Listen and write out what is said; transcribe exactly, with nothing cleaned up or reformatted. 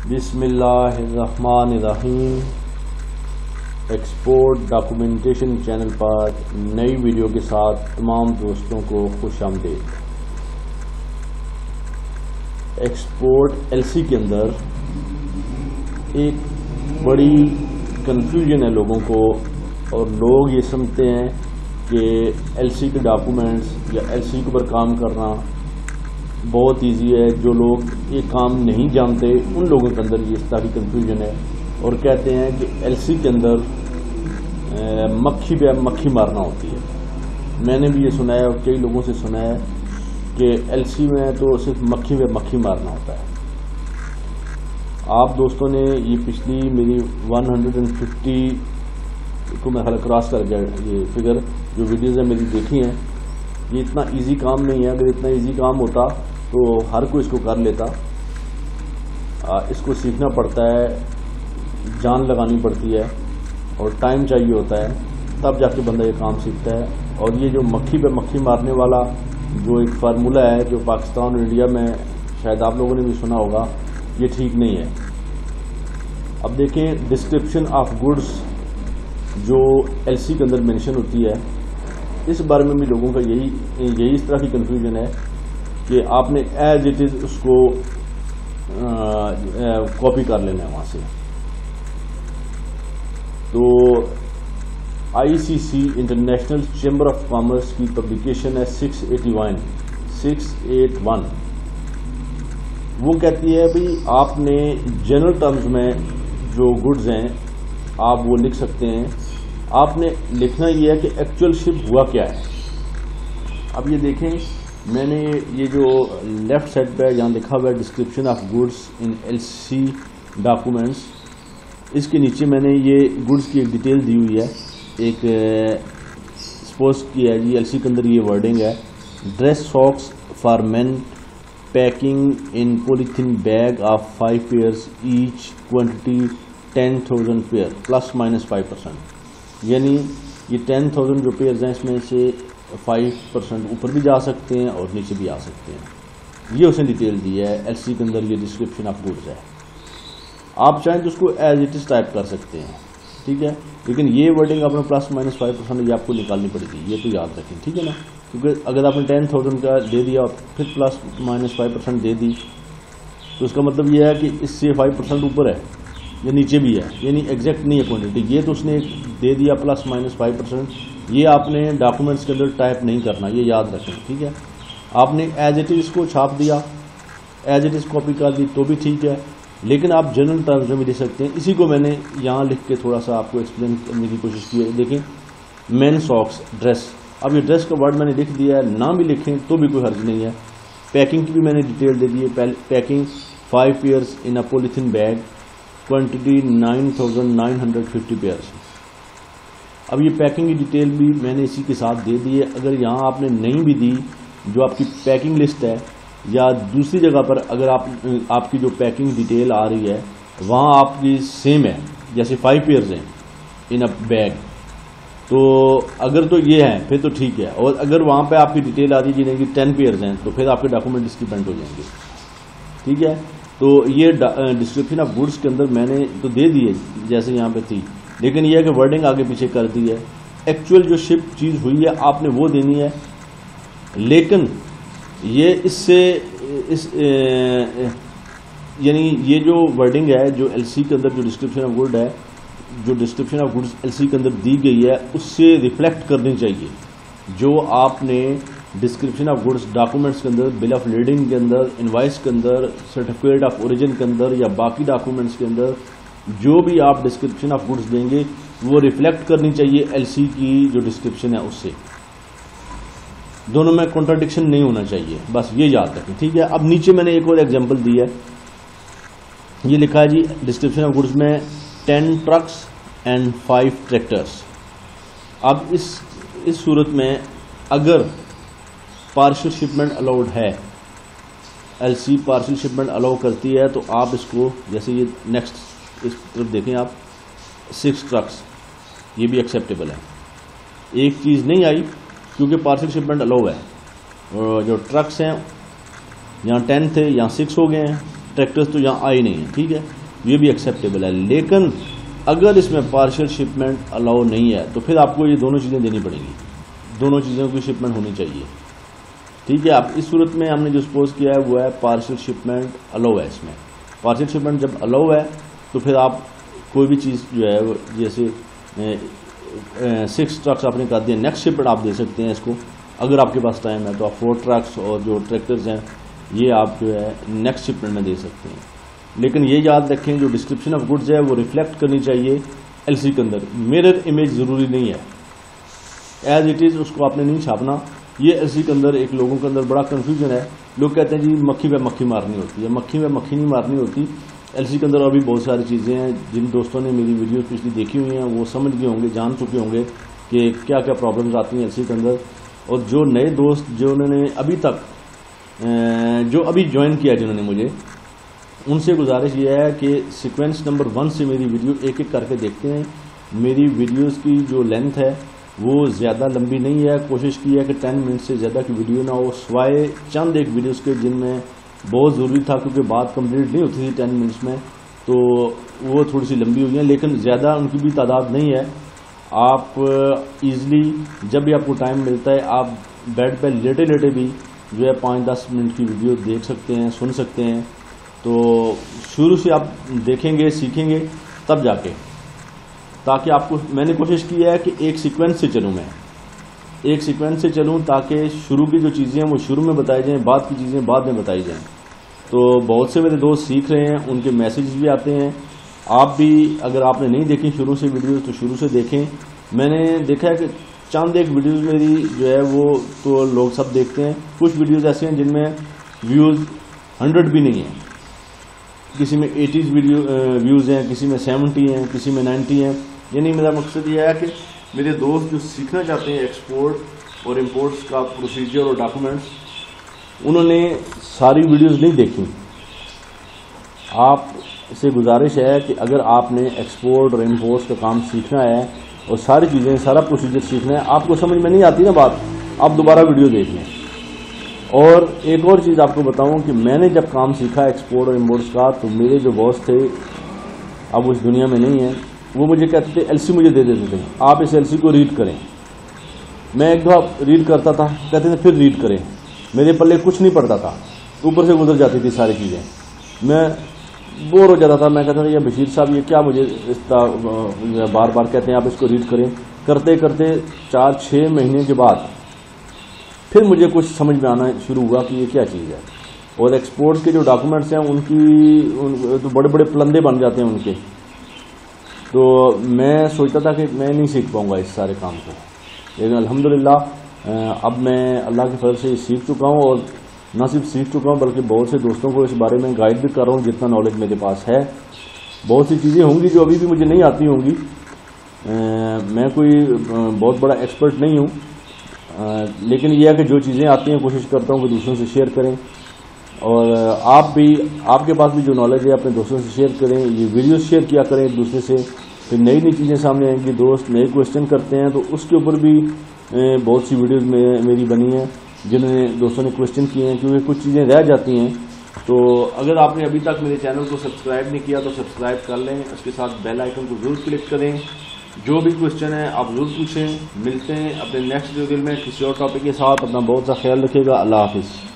بسم اللہ الرحمن الرحیم۔ ایکسپورٹ ڈاکومنٹیشن چینل پر نئی ویڈیو کے ساتھ تمام دوستوں کو خوش آمدید۔ ایکسپورٹ ایل سی کے اندر ایک بڑی کنفیوژن ہے لوگوں کو، اور لوگ یہ سمجھتے ہیں کہ ایل سی کے ڈاکومنٹس یا ایل سی کے اوپر کام کرنا بہت ایزی ہے۔ جو لوگ یہ کام نہیں جانتے ان لوگوں کے اندر یہ اس طرح کی کنفیوژن ہے، اور کہتے ہیں کہ ایل سی کے اندر مکھی پہ مکھی مارنا ہوتی ہے۔ میں نے بھی یہ سنا ہے اور کئی لوگوں سے سنا ہے کہ ایل سی میں تو صرف مکھی پہ مکھی مارنا ہوتا ہے۔ آپ دوستوں نے یہ پچھلی میری ون ہنڈریڈ اینڈ ففٹی کو میں خیال کراس کر گیا یہ فگر جو ویڈیوز ہیں میری دیکھی ہیں، یہ اتنا ایزی کام نہیں ہے۔ اگر اتنا ایزی کام ہوتا تو ہر کوئی اس کو کر لیتا۔ اس کو سیکھنا پڑتا ہے، جان لگانی پڑتی ہے اور ٹائم چاہیے ہوتا ہے، تب جا کے بندہ یہ کام سیکھتا ہے۔ اور یہ جو مکھی پہ مکھی مارنے والا جو ایک فارمولہ ہے جو پاکستان اور انڈیا میں شاید آپ لوگوں نے بھی سنا ہوگا، یہ ٹھیک نہیں ہے۔ اب دیکھیں ڈسکرپشن آف گڈس جو ایل سی کے اندر مینشن ہوتی ہے، اس بارے میں بھی لوگوں کا یہی یہی اس طرح کی کنفیوژن ہے کہ آپ نے ایز اٹ از اس کو کاپی کر لینا ہے وہاں سے۔ تو I C C international chamber of commerce کی پبلیکیشن ہے six eighty one six eight one وہ کہتی ہے بھائی آپ نے جنرل ٹرمز میں جو گڈز ہیں آپ وہ لکھ سکتے ہیں۔ آپ نے لکھنا یہ ہے کہ ایکچوئل شپ ہوا کیا ہے۔ اب یہ دیکھیں، میں نے یہ جو لیفٹ سائڈ پہ یہاں لکھا ہوا ہے description of goods in L C documents, اس کے نیچے میں نے یہ گڈس کی ایک ڈیٹیل دی ہوئی ہے۔ ایک سپوز کی ہے جی ایل سی کے اندر یہ ورڈنگ ہے، dress socks for men packing in polythene bag of five pairs each quantity ten thousand pair plus minus five percent, یعنی یہ ٹین تھاؤزینڈ جو پیئرز ہیں اس میں سے فائیو پرسینٹ اوپر بھی جا سکتے ہیں اور نیچے بھی آ سکتے ہیں۔ یہ اس نے ڈیٹیل دی ہے ایل سی کے اندر، یہ ڈسکرپشن آف گڈز ہے۔ آپ چاہیں تو اس کو ایز اٹ از ٹائپ کر سکتے ہیں، ٹھیک ہے، لیکن یہ ورڈنگ آپ نے پلس مائنس فائیو پرسینٹ یہ آپ کو نکالنی پڑے گی، یہ تو یاد رکھیں، ٹھیک ہے نا، کیونکہ اگر آپ نے ٹین تھاؤزینڈ کا دے دیا اور پھر پلس مائنس فائیو پرسینٹ دے دی تو اس کا مطلب یہ ہے کہ اس سے فائیو پرسینٹ اوپر ہے یا نیچے بھی ہے، یعنی ایگزیکٹ نہیں ہے کوانٹٹی۔ یہ تو اس نے دے دیا پلس مائنس فائیو پرسینٹ، یہ آپ نے ڈاکومنٹس کے اندر ٹائپ نہیں کرنا، یہ یاد رکھیں، ٹھیک ہے۔ آپ نے ایز اٹ از اس کو چھاپ دیا، ایز اٹ از کاپی کر دی تو بھی ٹھیک ہے، لیکن آپ جنرل ٹرمز میں بھی لکھ سکتے ہیں۔ اسی کو میں نے یہاں لکھ کے تھوڑا سا آپ کو ایکسپلین کرنے کی کوشش کی ہے۔ دیکھیں مین ساکس ڈریس، اب یہ ڈریس کا ورڈ میں نے لکھ دیا ہے، نہ بھی لکھیں تو بھی کوئی حرج نہیں ہے۔ پیکنگ کی بھی میں نے ڈیٹیل دے دی ہے، packing five pairs in a polythene bag quantity nine thousand nine hundred fifty pairs. اب یہ پیکنگ کی ڈیٹیل بھی میں نے اسی کے ساتھ دے دی ہے۔ اگر یہاں آپ نے نہیں بھی دی، جو آپ کی پیکنگ لسٹ ہے یا دوسری جگہ پر اگر آپ آپ کی جو پیکنگ ڈیٹیل آ رہی ہے وہاں آپ کی سیم ہے، جیسے فائیو پیئرز ہیں ان اے بیگ، تو اگر تو یہ ہے پھر تو ٹھیک ہے، اور اگر وہاں پہ آپ کی ڈیٹیل آ رہی ہے کہ ٹین پیئرز ہیں تو پھر آپ کے ڈاکومنٹ اس کی پرنٹ ہو جائیں گے، ٹھیک ہے۔ تو یہ ڈسکرپشن آف گڈس کے اندر میں نے تو دے دی ہے جیسے یہاں پہ تھی، لیکن یہ ہے کہ ورڈنگ آگے پیچھے کر دی ہے۔ ایکچوئل جو شپ چیز ہوئی ہے آپ نے وہ دینی ہے، لیکن یہ اس سے اس یعنی یہ جو ورڈنگ ہے جو ایل سی کے اندر جو ڈسکرپشن آف گڈ ہے، جو description of goods L C کے اندر دی گئی ہے اس سے ریفلیکٹ کرنی چاہیے جو آپ نے ڈسکرپشن آف گڈس ڈاکومنٹس کے اندر، بل آف لیڈنگ کے اندر، انوائس کے اندر، سرٹیفکیٹ آف اوریجن کے اندر یا باقی ڈاکومنٹس کے اندر جو بھی آپ ڈسکرپشن آف گڈس دیں گے وہ ریفلیکٹ کرنی چاہیے ایل سی کی جو ڈسکرپشن ہے اس سے، دونوں میں کنٹراڈکشن نہیں ہونا چاہیے، بس یہ یاد رکھیں، ٹھیک ہے۔ اب نیچے میں نے ایک اور ایگزامپل دی ہے، یہ لکھا ہے جی ڈسکرپشن آف گڈس میں ten trucks and five tractors. اب اس اس صورت میں اگر پارشل شپمنٹ الاؤڈ ہے، L C partial shipment allow کرتی ہے تو آپ اس کو جیسے یہ نیکسٹ اس طرف دیکھیں آپ سکس ٹرکس، یہ بھی ایکسیپٹیبل ہے۔ ایک چیز نہیں آئی کیونکہ پارسل شپمنٹ الاؤ ہے، اور جو ٹرکس ہیں یہاں ٹین تھے یہاں سکس ہو گئے ہیں، ٹریکٹرز تو یہاں آئے نہیں ہیں، ٹھیک ہے، یہ بھی ایکسیپٹیبل ہے. لیکن اگر اس میں پارشل شپمنٹ الاؤ نہیں ہے تو پھر آپ کو یہ دونوں چیزیں دینی پڑیں گی، دونوں چیزوں کی شپمنٹ ہونی چاہیے، ٹھیک ہے. اب اس صورت میں ہم نے جو سپوز کیا ہے وہ ہے پارشل شپمنٹ الاؤ ہے. اس میں پارشل شپمنٹ جب الاؤ ہے تو پھر آپ کوئی بھی چیز جو ہے جیسے سکس ٹرکس آپ نے کر دیا، نیکسٹ شپمنٹ آپ دے سکتے ہیں اس کو اگر آپ کے پاس ٹائم ہے تو. آپ فور ٹرکس اور جو ٹریکٹرز ہیں یہ آپ جو ہے نیکسٹ شپمنٹ میں دے سکتے ہیں. لیکن یہ یاد رکھیں جو ڈسکرپشن آف گڈز ہے وہ ریفلیکٹ کرنی چاہیے ایل سی کے اندر. میرر امیج ضروری نہیں ہے، ایز اٹ از اس کو آپ نے نہیں چھاپنا. یہ ایل سی کے اندر ایک لوگوں کے اندر بڑا کنفیوژن ہے. لوگ کہتے ہیں جی مکھی پہ مکھی مارنی ہوتی ہے، مکھی پہ مکھی نہیں مارنی ہوتی. ایل سی کے اندر ابھی بہت ساری چیزیں ہیں. جن دوستوں نے میری ویڈیوز پچھلی دیکھی ہوئی ہیں وہ سمجھ گئے ہوں گے، جان چکے ہوں گے کہ کیا کیا پرابلمز آتی ہیں ایل سی کے اندر. اور جو نئے دوست جو انہوں نے ابھی تک جو ابھی جوائن کیا جنہوں نے مجھے، ان سے گزارش یہ ہے کہ سیکوینس نمبر ون سے میری ویڈیو ایک ایک کر کے دیکھتے ہیں. میری ویڈیوز کی جو لینتھ ہے وہ زیادہ لمبی نہیں ہے. کوشش کی ہے کہ ٹین منٹ سے زیادہ کی ویڈیو نہ ہو، سوائے چند ایک ویڈیوز کے جن میں بہت ضروری تھا کیونکہ بات کمپلیٹ نہیں ہوتی تھی ٹین منٹس میں، تو وہ تھوڑی سی لمبی ہوئی ہیں. لیکن زیادہ ان کی بھی تعداد نہیں ہے. آپ ایزلی جب بھی آپ کو ٹائم ملتا ہے آپ بیڈ پہ لیٹے لیٹے بھی جو ہے پانچ دس منٹ کی ویڈیو دیکھ سکتے ہیں، سن سکتے ہیں. تو شروع سے آپ دیکھیں گے، سیکھیں گے تب جا کے، تاکہ آپ کو میں نے کوشش کی ہے کہ ایک سیکوینس سے چلوں، میں ایک سیکوینس سے چلوں تاکہ شروع کی جو چیزیں ہیں وہ شروع میں بتائی جائیں، بعد کی چیزیں بعد میں بتائی جائیں. تو بہت سے میرے دوست سیکھ رہے ہیں، ان کے میسیجز بھی آتے ہیں. آپ بھی اگر آپ نے نہیں دیکھی شروع سے ویڈیوز تو شروع سے دیکھیں. میں نے دیکھا ہے کہ چند ایک ویڈیوز میری جو ہے وہ تو لوگ سب دیکھتے ہیں. کچھ ویڈیوز ایسے ہیں جن میں ویوز ہنڈریڈ بھی نہیں ہیں، کسی میں ایٹیز ویڈیو ویوز ہیں، کسی میں سیونٹی ہیں، کسی میں نائنٹی ہیں. یعنی میرا مقصد یہ ہے کہ میرے دوست جو سیکھنا چاہتے ہیں ایکسپورٹ اور امپورٹس کا پروسیجر اور ڈاکومنٹس، انہوں نے ساری ویڈیوز نہیں دیکھی. آپ سے گزارش ہے کہ اگر آپ نے ایکسپورٹ اور امپورٹس کا کام سیکھنا ہے اور ساری چیزیں سارا پروسیجر سیکھنا ہے، آپ کو سمجھ میں نہیں آتی نا بات، آپ دوبارہ ویڈیو دیکھ لیں. اور ایک اور چیز آپ کو بتاؤں کہ میں نے جب کام سیکھا ایکسپورٹ اور امپورٹس کا تو میرے جو باس تھے اب وہ اس دنیا میں نہیں ہیں، وہ مجھے کہتے تھے ایل سی مجھے دے دیتے تھے، آپ اس ایل سی کو ریڈ کریں. میں ایک دفعہ ریڈ کرتا تھا، کہتے تھے پھر ریڈ کریں. میرے پلے کچھ نہیں پڑتا تھا، اوپر سے گزر جاتی تھی ساری چیزیں. میں بور ہو جاتا تھا. میں کہتا تھا یہ بشیر صاحب یہ کیا مجھے اس بار بار کہتے ہیں آپ اس کو ریڈ کریں. کرتے کرتے چار چھ مہینے کے بعد پھر مجھے کچھ سمجھ میں آنا شروع ہوا کہ یہ کیا چیز ہے. اور ایکسپورٹ کے جو ڈاکومنٹس ہیں ان کی تو بڑے بڑے پلندے بن جاتے ہیں ان کے. تو میں سوچتا تھا کہ میں نہیں سیکھ پاؤں گا اس سارے کام کو، لیکن الحمدللہ اب میں اللہ کے فضل سے سیکھ چکا ہوں. اور نہ صرف سیکھ چکا ہوں بلکہ بہت سے دوستوں کو اس بارے میں گائیڈ بھی کر رہا ہوں جتنا نالج میرے پاس ہے. بہت سی چیزیں ہوں گی جو ابھی بھی مجھے نہیں آتی ہوں گی. میں کوئی بہت بڑا ایکسپرٹ نہیں ہوں، لیکن یہ ہے کہ جو چیزیں آتی ہیں کوشش کرتا ہوں کہ دوسروں سے شیئر کریں. اور آپ بھی آپ کے پاس بھی جو نالج ہے اپنے دوستوں سے شیئر کریں. یہ ویڈیوز شیئر کیا کریں ایک دوسرے سے. پھر نئی نئی چیزیں سامنے آئیں گی، دوست نئے کوشچن کرتے ہیں تو اس کے اوپر بھی بہت سی ویڈیوز میں میری بنی ہیں جنہوں نے دوستوں نے کوشچن کیے ہیں، کیونکہ کچھ چیزیں رہ جاتی ہیں. تو اگر آپ نے ابھی تک میرے چینل کو سبسکرائب نہیں کیا تو سبسکرائب کر لیں، اس کے ساتھ بیل آئیکن کو ضرور کلک کریں. جو بھی کوشچن ہے آپ ضرور پوچھیں. ملتے ہیں اپنے نیکسٹ ویڈیو میں کسی اور ٹاپک کے ساتھ. اپنا بہت سا خیال رکھیے گا. اللہ حافظ.